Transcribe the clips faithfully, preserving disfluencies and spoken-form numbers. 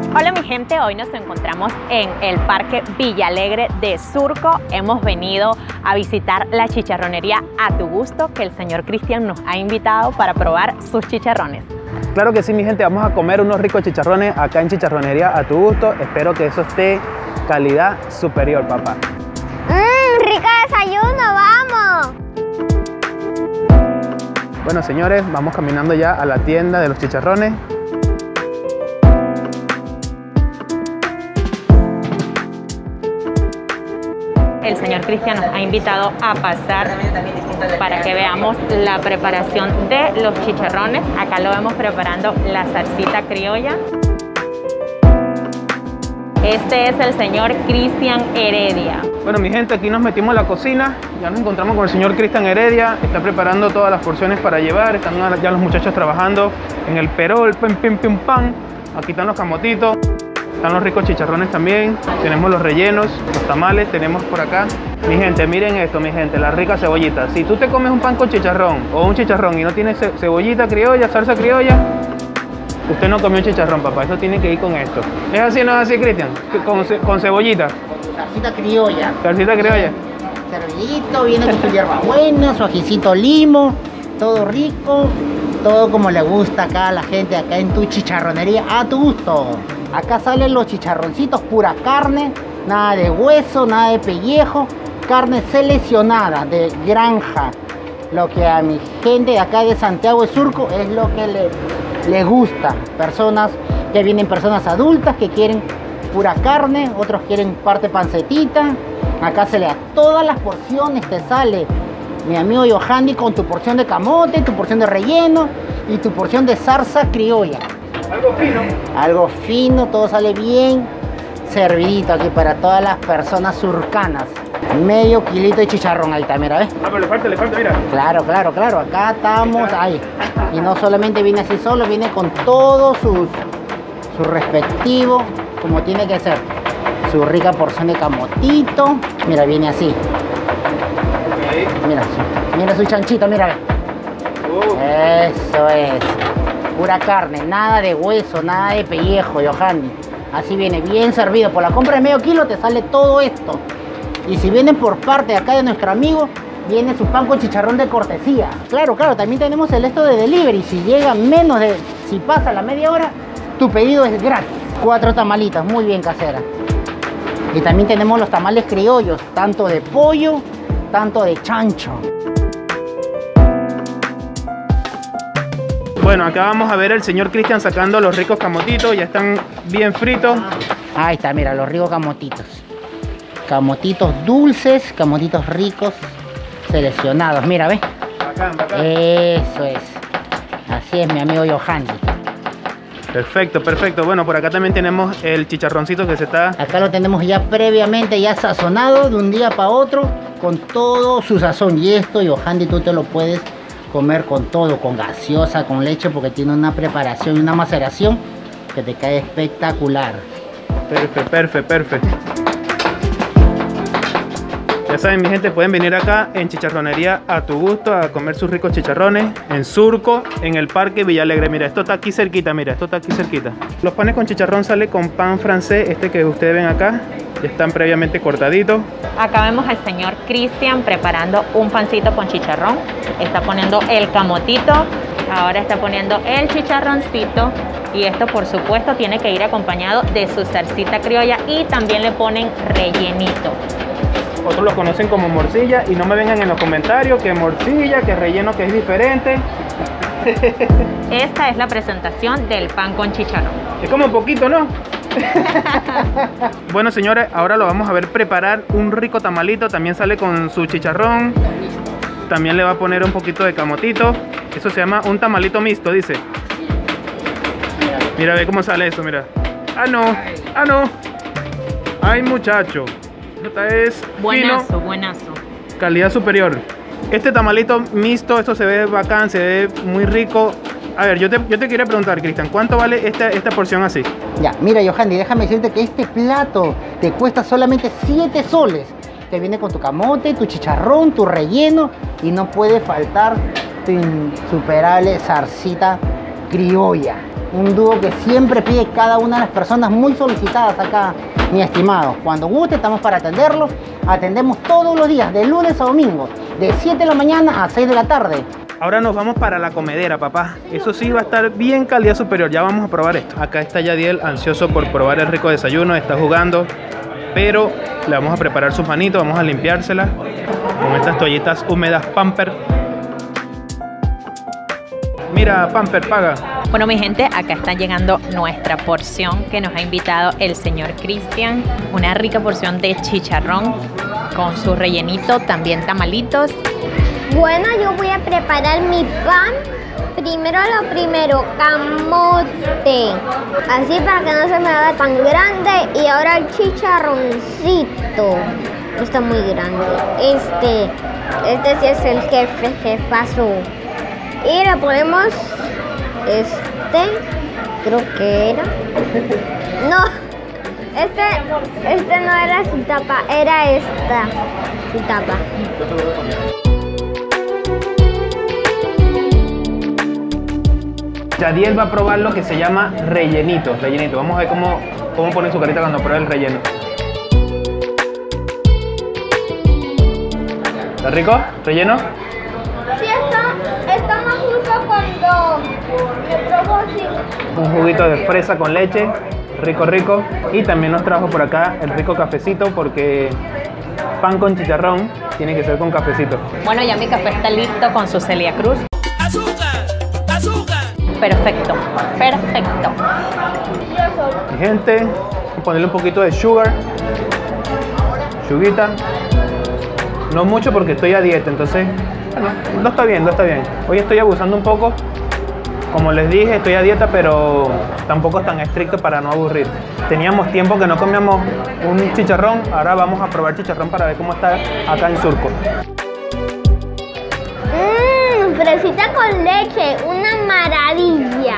Hola mi gente, hoy nos encontramos en el Parque Villalegre de Surco. Hemos venido a visitar la chicharronería A Tu Gusto, que el señor Cristian nos ha invitado para probar sus chicharrones. Claro que sí, mi gente, vamos a comer unos ricos chicharrones acá en Chicharronería A Tu Gusto. Espero que eso esté calidad superior, papá. Mmm, rico desayuno, vamos. Bueno, señores, vamos caminando ya a la tienda de los chicharrones. El señor Cristian nos ha invitado a pasar para que veamos la preparación de los chicharrones. Acá lo vemos preparando la salsita criolla. Este es el señor Cristian Heredia. Bueno, mi gente, aquí nos metimos a la cocina. Ya nos encontramos con el señor Cristian Heredia. Está preparando todas las porciones para llevar. Están ya los muchachos trabajando en el perol, pim, pim, pim, pam. Aquí están los camotitos. Están los ricos chicharrones también, tenemos los rellenos, los tamales, tenemos por acá. Mi gente, miren esto, mi gente, la rica cebollita. Si tú te comes un pan con chicharrón o un chicharrón y no tiene ce cebollita criolla, salsa criolla, usted no comió chicharrón, papá. Eso tiene que ir con esto. ¿Es así o no es así, Cristian? Con, ce con cebollita. Salsita criolla. Salsita criolla. Servillito, viene con su hierbabuena, su ajicito limo, todo rico, todo como le gusta acá a la gente, acá en tu chicharronería A Tu Gusto. Acá salen los chicharroncitos, pura carne, nada de hueso, nada de pellejo, carne seleccionada de granja. Lo que a mi gente de acá de Santiago de Surco es lo que le, le gusta. Personas que vienen, personas adultas que quieren pura carne, otros quieren parte pancetita. Acá se le da todas las porciones, te sale mi amigo Yohandi con tu porción de camote, tu porción de relleno y tu porción de salsa criolla. Algo fino. Algo fino, todo sale bien servidito aquí para todas las personas surcanas. Medio kilito de chicharrón, ahí está, mira, ¿ves? Ah, pero le falta, le falta, mira. Claro, claro, claro, acá estamos, ahí. Y no solamente viene así solo, viene con todo sus, su respectivo, como tiene que ser. Su rica porción de camotito, mira, viene así. Okay. Mira, su, mira su chanchito, mira. Uh. Eso es. Pura carne, nada de hueso, nada de pellejo, Yohandi. Así viene, bien servido. Por la compra de medio kilo te sale todo esto. Y si vienen por parte de acá de nuestro amigo, viene su pan con chicharrón de cortesía. Claro, claro, también tenemos el esto de delivery. Si llega menos de, si pasa la media hora, tu pedido es gratis. Cuatro tamalitas, muy bien caseras. Y también tenemos los tamales criollos, tanto de pollo, tanto de chancho. Bueno, acá vamos a ver al señor Cristian sacando los ricos camotitos, ya están bien fritos. Ahí está, mira, los ricos camotitos. Camotitos dulces, camotitos ricos, seleccionados. Mira, ¿ves? Bacán, bacán. Eso es. Así es, mi amigo Yohandi. Perfecto, perfecto. Bueno, por acá también tenemos el chicharroncito que se está... Acá lo tenemos ya previamente, ya sazonado de un día para otro, con todo su sazón. Y esto, Yohandi, tú te lo puedes comer con todo, con gaseosa, con leche, porque tiene una preparación y una maceración que te cae espectacular. Perfecto, perfecto, perfecto. Ya saben, mi gente, pueden venir acá en Chicharronería A Tu Gusto a comer sus ricos chicharrones en Surco, en el Parque Villalegre. Mira, esto está aquí cerquita, mira, esto está aquí cerquita. Los panes con chicharrón sale con pan francés, este que ustedes ven acá. Ya están previamente cortaditos. Acá vemos al señor Cristian preparando un pancito con chicharrón. Está poniendo el camotito, ahora está poniendo el chicharroncito. Y esto, por supuesto, tiene que ir acompañado de su salsita criolla y también le ponen rellenito. Otros lo conocen como morcilla y no me vengan en los comentarios que morcilla, que relleno, que es diferente. Esta es la presentación del pan con chicharrón. Es como un poquito, ¿no? Bueno, señores, ahora lo vamos a ver preparar un rico tamalito. También sale con su chicharrón. También le va a poner un poquito de camotito. Eso se llama un tamalito mixto, dice. Mira, ve cómo sale eso, mira. Ah, no, ah, no. Ay, muchacho. Esta es buenazo, fino, buenazo. calidad superior. Este tamalito mixto, esto se ve bacán, se ve muy rico. A ver, yo te, yo te quería preguntar, Cristian, ¿cuánto vale esta, esta porción así? Ya, mira, Yohandi, déjame decirte que este plato te cuesta solamente siete soles. Te viene con tu camote, tu chicharrón, tu relleno y no puede faltar tu insuperable salsita criolla. Un dúo que siempre pide cada una de las personas muy solicitadas acá, mi estimado. Cuando guste, estamos para atenderlo. Atendemos todos los días, de lunes a domingo, de siete de la mañana a seis de la tarde. Ahora nos vamos para la comedera, papá. Eso sí va a estar bien calidad superior. Ya vamos a probar esto. Acá está Yadiel, ansioso por probar el rico desayuno. Está jugando, pero le vamos a preparar sus manitos. Vamos a limpiárselas con estas toallitas húmedas Pamper. Mira, Pamper, paga. Bueno, mi gente, acá está llegando nuestra porción que nos ha invitado el señor Cristian. Una rica porción de chicharrón con su rellenito, también tamalitos. Bueno, yo voy a preparar mi pan. Primero lo primero, camote. Así para que no se me haga tan grande. Y ahora el chicharroncito. Está muy grande. Este, este sí es el jefe, jefazo. Y le ponemos este, creo que era. No, este, este no era su tapa, era esta, su tapa. Yadiel va a probar lo que se llama rellenito. Rellenito. Vamos a ver cómo, cómo pone su carita cuando prueba el relleno. ¿Está rico? ¿Relleno? Sí, está, está más justo cuando me probó así. Un juguito de fresa con leche. Rico, rico. Y también nos trajo por acá el rico cafecito porque pan con chicharrón tiene que ser con cafecito. Bueno, ya mi café está listo con su Celia Cruz. ¡Azúcar! ¡Azúcar! Perfecto, perfecto. Mi gente, voy a ponerle un poquito de sugar. Suguita. No mucho porque estoy a dieta, entonces, bueno, no está bien, no está bien. Hoy estoy abusando un poco. Como les dije, estoy a dieta, pero tampoco es tan estricto para no aburrir. Teníamos tiempo que no comíamos un chicharrón. Ahora vamos a probar chicharrón para ver cómo está acá en Surco. Mmm, fresita con leche, una maravilla.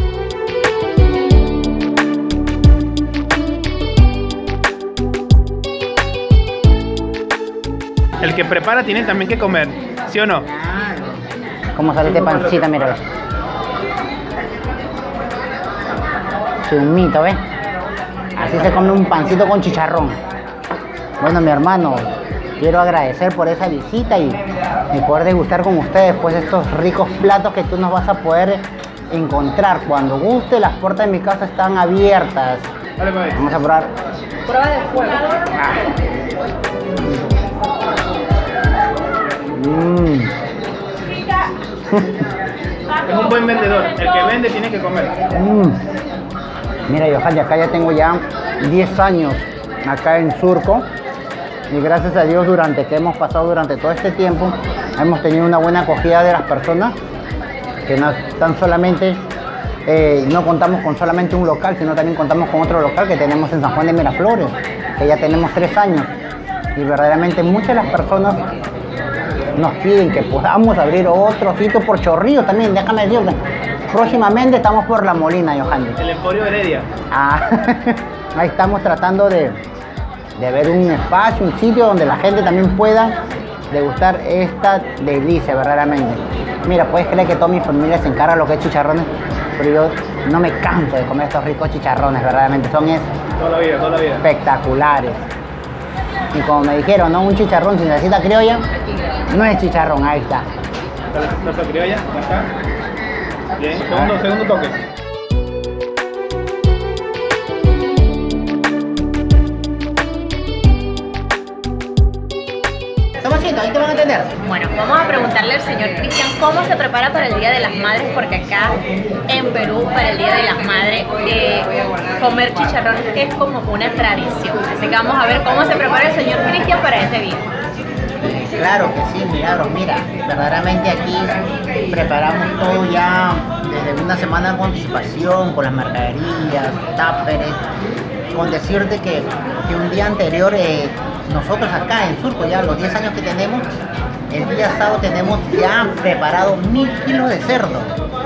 El que prepara tiene también que comer, ¿sí o no? ¿Cómo sale este pancita? Mira. Es un mito, ¿ves? Así se come un pancito con chicharrón. Bueno, mi hermano, quiero agradecer por esa visita y, y poder degustar con ustedes pues estos ricos platos que tú nos vas a poder encontrar. Cuando guste, las puertas de mi casa están abiertas. Dale, pues. Vamos a probar. Prueba de fuego. Mm. Es un buen vendedor. El que vende tiene que comer. Mm. Mira, Yohali, acá ya tengo ya diez años acá en Surco. Y gracias a Dios, durante que hemos pasado durante todo este tiempo, hemos tenido una buena acogida de las personas que no están solamente, eh, no contamos con solamente un local, sino también contamos con otro local que tenemos en San Juan de Miraflores, que ya tenemos tres años. Y verdaderamente muchas de las personas nos piden que podamos abrir otro sitio por Chorrillos también, déjame decirte. Próximamente estamos por La Molina, Yohali. El Emporio Heredia. Ah, ahí estamos tratando de, de ver un espacio, un sitio donde la gente también pueda degustar esta delicia, verdaderamente. Mira, puedes creer que toda mi familia se encarga de lo que es chicharrones, pero yo no me canso de comer estos ricos chicharrones, verdaderamente. Son es Toda la vida, toda la vida. espectaculares. Y como me dijeron, ¿no? Un chicharrón sin salsita criolla no es chicharrón, ahí está. La salsa criolla, acá. Bien, segundo, segundo toque. Toma asiento, ahí te van a atender. Bueno, vamos a preguntarle al señor Cristian cómo se prepara para el Día de las Madres, porque acá en Perú, para el Día de las Madres, eh, comer chicharrón es como una tradición. Así que vamos a ver cómo se prepara el señor Cristian para ese día. Claro que sí, Milagros. Mira, verdaderamente aquí preparamos todo ya desde una semana con anticipación, con las mercaderías, táperes. Con decirte que, que un día anterior, eh, nosotros acá en Surco, ya los diez años que tenemos, el día sábado tenemos ya preparado mil kilos de cerdo.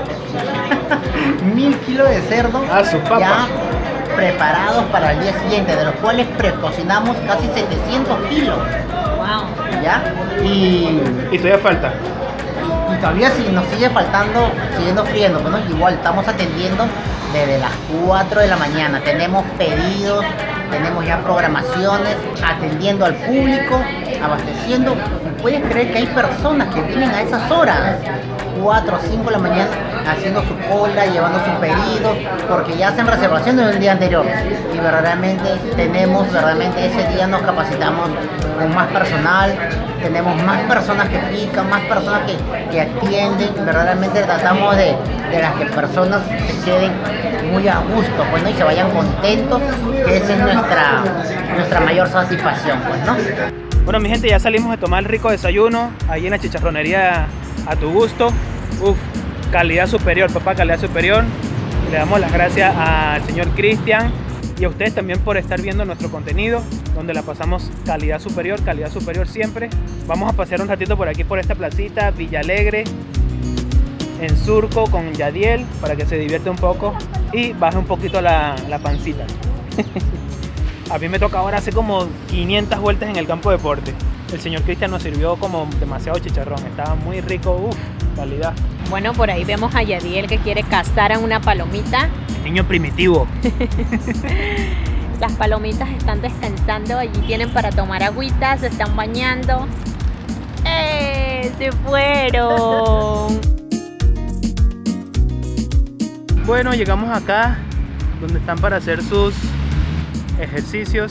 Mil kilos de cerdo Ah, su papa. ya preparados para el día siguiente, de los cuales precocinamos casi setecientos kilos. Wow. ¿Ya? Y, Y todavía falta. y todavía sí nos sigue faltando, siguiendo friendo, pues, ¿no? Igual estamos atendiendo desde las cuatro de la mañana. Tenemos pedidos, tenemos ya programaciones, atendiendo al público, abasteciendo. ¿Puedes creer que hay personas que vienen a esas horas? cuatro o cinco de la mañana haciendo su cola, llevando su pedido, porque ya hacen reservaciones del día anterior. Y verdaderamente tenemos, verdaderamente ese día nos capacitamos con más personal, tenemos más personas que pican, más personas que, que atienden. Verdaderamente tratamos de, de las que personas se queden muy a gusto, pues, ¿no? Y se vayan contentos, que esa es nuestra, nuestra mayor satisfacción, pues, ¿no? Bueno, mi gente, ya salimos de tomar el rico desayuno ahí en la chicharronería A Tu Gusto. Uf, calidad superior, papá, calidad superior. Le damos las gracias al señor Cristian y a ustedes también por estar viendo nuestro contenido, donde la pasamos calidad superior, calidad superior siempre. Vamos a pasear un ratito por aquí, por esta placita, Villa Alegre, en Surco, con Yadiel, para que se divierta un poco y baje un poquito la, la pancita. A mí me toca ahora hacer como quinientas vueltas en el campo de deporte. El señor Cristian nos sirvió como demasiado chicharrón, estaba muy rico, uff, calidad. Bueno, por ahí vemos a Yadiel que quiere cazar a una palomita. Niño primitivo. Las palomitas están descansando, allí tienen para tomar agüita, se están bañando. ¡Eh! ¡Se fueron! Bueno, llegamos acá, donde están para hacer sus ejercicios.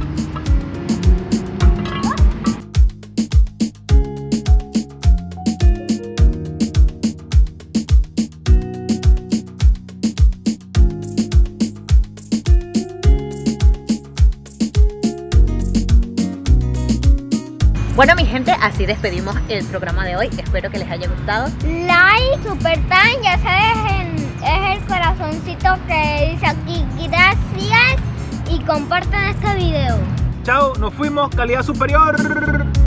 Bueno, mi gente, así despedimos el programa de hoy. Espero que les haya gustado. Like, super tan, ya sabes, en- es el corazoncito que dice aquí. Gracias y compartan este video. Chao, nos fuimos, calidad superior.